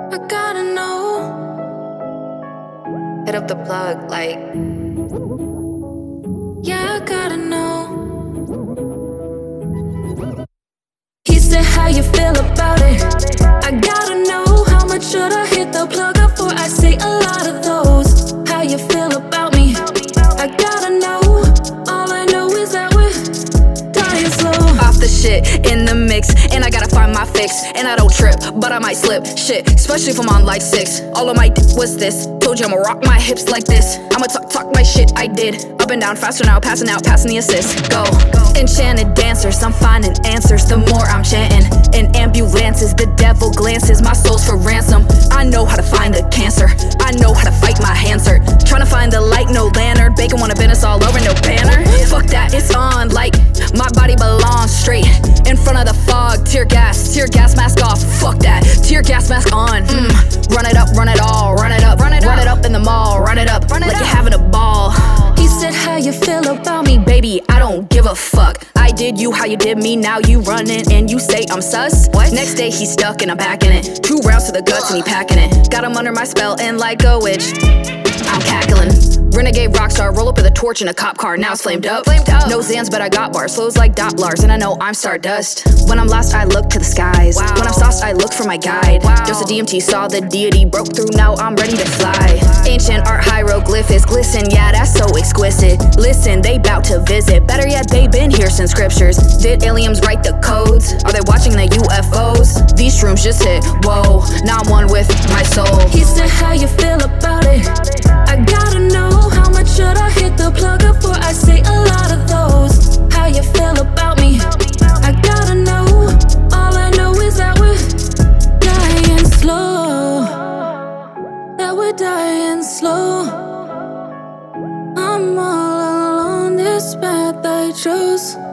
I gotta know. Hit up the plug, like, yeah, I gotta know. He said, how you feel about it? I gotta know. How much should I hit the plug up for? I say a lot of those. How you feel about me? I gotta know. All I know is that we're dying slow. Off the shit, in the mix, and I gotta find my fix. And I don't trip, but I might slip. Shit, especially if I'm on like 6. All of my was this. Told you I'ma rock my hips like this. I'ma talk my shit, I did. Up and down, faster now, passing out, passing the assist. Go. Enchanted dancers, I'm finding answers the more I'm chanting. In ambulances, the devil glances, my soul's for ransom. I know how to find the cancer, I know how to fight, my hands hurt. Trying to find the light, no lantern. Bacon wanna bend us all over, no banner. Fuck that, it's on, like, my body belongs straight in front of the fog. Tear gas mask off, fuck that. Tear gas mask on, run it up, run it all. Run it up, run it up in the mall. Run it up, like you're having a ball. He said, how you feel about me, baby? I don't give a fuck. I did you how you did me, now you running and you say I'm sus. What? Next day he's stuck and I'm back in it. 2 rounds to the guts and he packing it. Got him under my spell and like a witch, I'm cackling. Renegade rockstar, roll up with a torch in a cop car, now it's flamed up. No Zans, but I got bars, flows like Dopplars, and I know I'm stardust. When I'm lost, I look to the skies. Wow. When I'm sauced, I look for my guide. Wow. Dose of DMT, saw the deity, broke through, now I'm ready to fly. Ancient art hieroglyphics glisten, yeah, that's so exquisite. Listen, they bout to visit, better yet, they been here since scriptures. Did aliens write the codes? Are they watching the UFOs? These shrooms just hit, whoa, now I'm one with my soul. He said, how you feel about it? I gotta know. How much should I hit the plug up for? I say a lot of those. How you feel about me? I gotta know. All I know is that we're dying slow. That we're dying slow. I'm all alone, this path I chose.